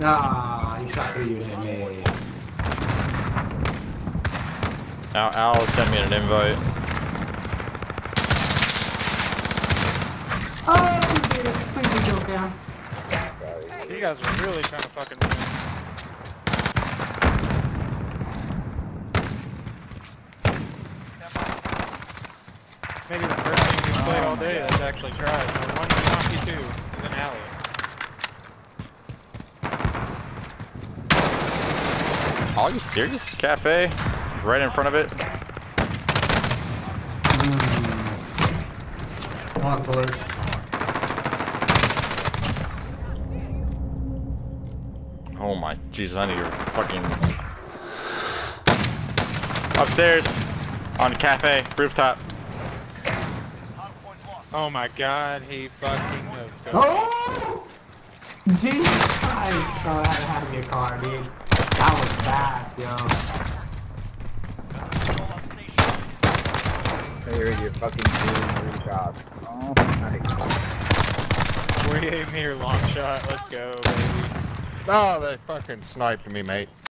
Nah, you shot through you and hit me. Al sent me an invite. Oh, we did it. Please go down. You guys are really trying to fucking win. Maybe the first thing we played all day that's actually tried. So one Monkey 2 is an alley. Are you serious? Cafe? Right in front of it? One bullet. Oh my Jesus, I need your fucking... Upstairs! On the cafe, rooftop. Oh my god, he fucking knows. Oh! Jesus Christ! Oh, that had to be a car, dude. That was fast, yo. Here you're fucking doing 3 shots. Oh, nice. We aim here, long shot. Let's go, baby. Oh, they fucking sniped me, mate.